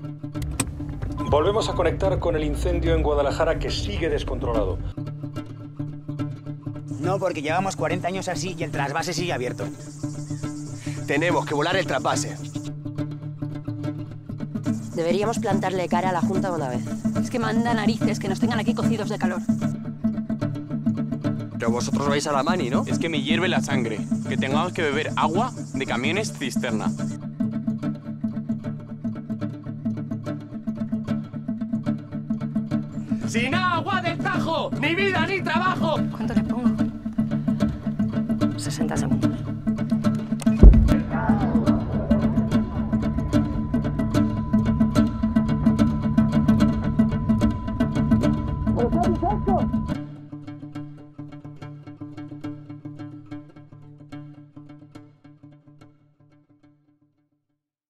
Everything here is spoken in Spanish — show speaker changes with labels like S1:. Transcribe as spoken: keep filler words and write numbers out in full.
S1: Volvemos a conectar con el incendio en Guadalajara que sigue descontrolado.
S2: No, porque llevamos cuarenta años así y el trasvase sigue abierto.
S3: Tenemos que volar el trasvase.
S4: Deberíamos plantarle cara a la Junta de una vez.
S5: Es que manda narices que nos tengan aquí cocidos de calor.
S3: Pero vosotros vais a la mani, ¿no?
S6: Es que me hierve la sangre, que tengamos que beber agua de camiones cisterna.
S3: ¡Sin agua del Tajo! ¡Ni vida ni trabajo!
S5: ¿Cuánto le pongo?
S4: sesenta segundos.